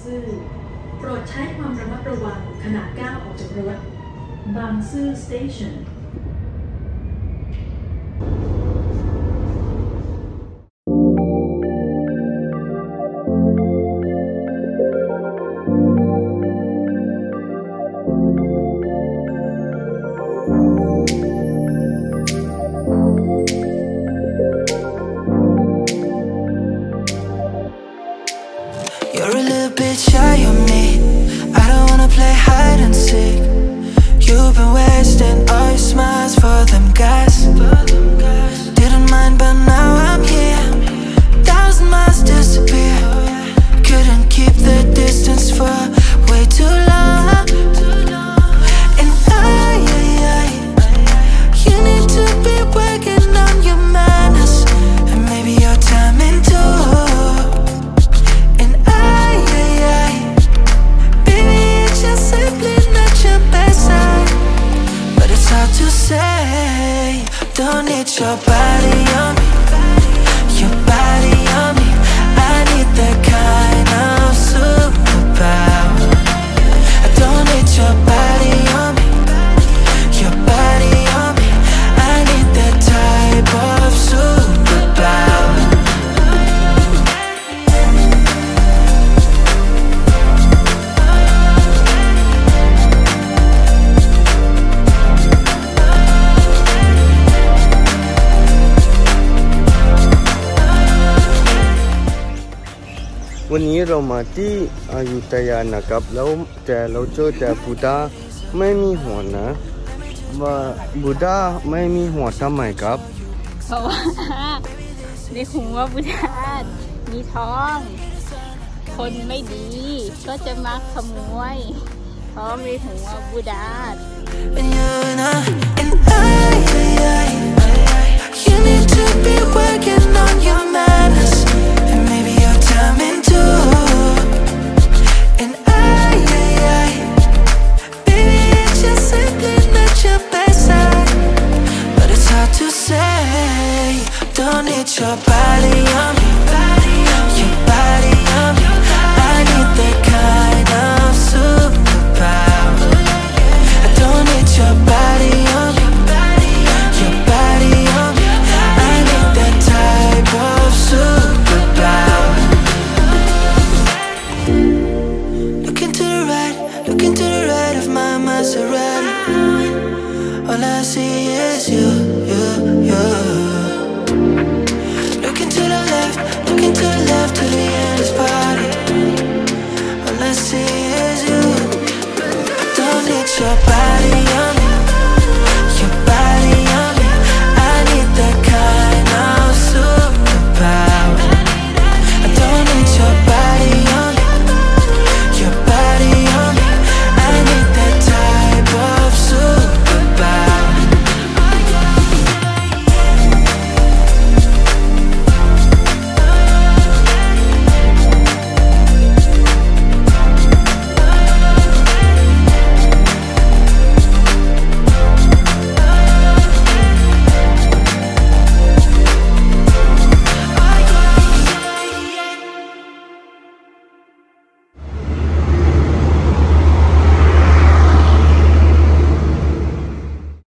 ซื่อโปรดใช้ความระมัดระวังขณะก้าวออกจากรถบางซื่อ Station You're a little bit shy of me. I don't wanna play hide and seek. You've been wasting all your smiles for them guys. Didn't mind, but now I'm here. 1,000 miles disappear. Couldn't keep the distance for way too long. And you need to be working on your manners, and maybe your timing too. Simply not your best side, but it's hard to say. Don't need your body on me, your body on me. I need that kind of superpower. I don't need your body on me, your body on me. I need that type of superpower. วันนี้เรามาที่อยุธยานะครับแล้วแต่เราเจอแต่บูดาไม่มีหัวนะว่าบูดาไม่มีหัวทำไมครับเพราะว่าในหัวบูดามีท้องคนไม่ดีก็จะมาขโมยท้องในหัวบูดา You need to be working on your manners, and maybe your timing too. And baby, it's just simply not your best side, but it's hard to say. Don't need your body on me, your body on me. I need that kind of superpower. I don't need your body on me, your body on me. I need that type of superpower. Looking to the right of my Maserati. All I see